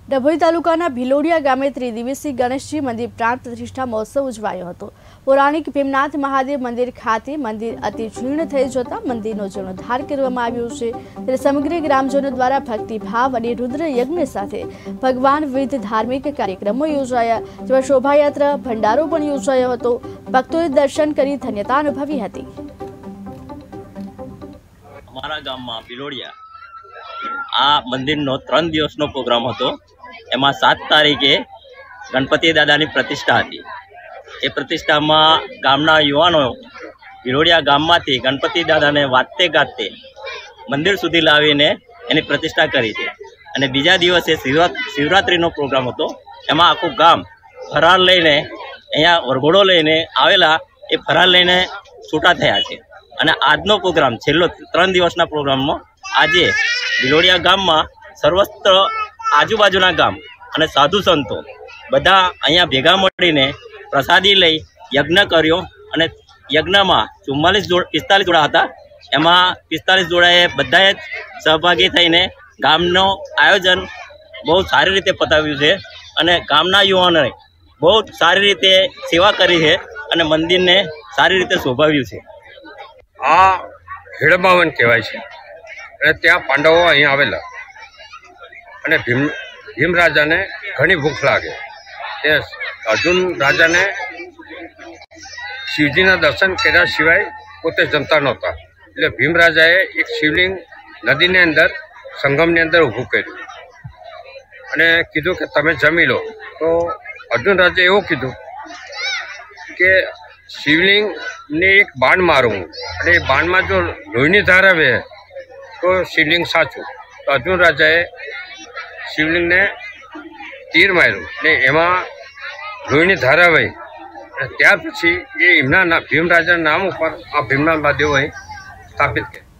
ડભોઈ તાલુકાના ભિલોડિયા ગામે ત્રિદિવસીય ગણેશજી મંદિર પ્રાણ પ્રતિષ્ઠા મહોત્સવ ઉજવાયો હતો। પૌરાણિક ભીમનાથ મહાદેવ મંદિર ખાતે મંદિર અતિ જીર્ણ થઈ જતા મંદિરનો જીર્ણોદ્ધાર કરવામાં આવ્યો છે। ત્યારે સમગ્ર ગ્રામજનો દ્વારા ભક્તિભાવ અને રુદ્ર યજ્ઞ સાથે ભગવાન વિવિધ ધાર્મિક કાર્યક્રમો યોજાયા, જેમાં શોભાયાત્રા ભંડારો પણ યોજાયો હતો। ભક્તોએ દર્શન કરી ધન્યતા અનુભવી હતી। અમારા ગામમાં ભિલોડિયા આ મંદિરનો 3 દિવસનો પ્રોગ્રામ હતો। એમાં 7 તારીખે ગણપતિ દાદાની પ્રતિષ્ઠા હતી। એ પ્રતિષ્ઠામાં ગામના યુવાનો ભિલોડિયા ગામમાંથી ગણપતિ દાદાને વાતે ગાતે મંદિર સુધી લાવીને એની પ્રતિષ્ઠા કરી છે। અને બીજા દિવસે શિવરાત્રિનો પ્રોગ્રામ હતો। એમાં આખું ગામ ફરાર લઈને અહીંયા વરઘોડો લઈને આવેલા, એ ફરાર લઈને છૂટા થયા છે। અને આજનો પ્રોગ્રામ છેલ્લો 3 દિવસના પ્રોગ્રામમાં આજે ભિલોડિયા ગામમાં સર્વત્ર આજુબાજુના ગામ અને સાધુ સંતો બધા અહીંયા ભેગા મળીને પ્રસાદી લઈ યજ્ઞ કર્યો। અને યજ્ઞમાં 45 જોડા હતા। એમાં 45 જોડાએ બધાએ સહભાગી થઈને ગામનો આયોજન બહુ સારી રીતે પતાવ્યું છે। અને ગામના યુવાનોએ બહુ સારી રીતે સેવા કરી છે અને મંદિરને સારી રીતે શોભાવ્યું છે। આ હેડબાવન કહેવાય છે અને ત્યાં પાંડવો અહીં આવેલા અને ભીમ રાજાને ઘણી ભૂખ લાગે, તે અર્જુન રાજાને શિવજીના દર્શન કર્યા સિવાય પોતે જમતા નહોતા, એટલે ભીમ રાજાએ એક શિવલિંગ નદીની અંદર સંગમની અંદર ઊભું કર્યું અને કીધું કે તમે જમી લો। તો અર્જુન રાજાએ એવું કીધું કે શિવલિંગને એક બાણ મારું અને એ બાણમાં જો લોહીની ધાર આવે તો શિવલિંગ સાચું। તો અર્જુન રાજાએ શિવલિંગને તીર માર્યું ને એમાં લોહીની ધાર આવી અને ત્યાર પછી એ એમના ભીમ રાજાના નામ ઉપર આ ભીમનાથ મહાદેવ અહીં સ્થાપિત કર્યા।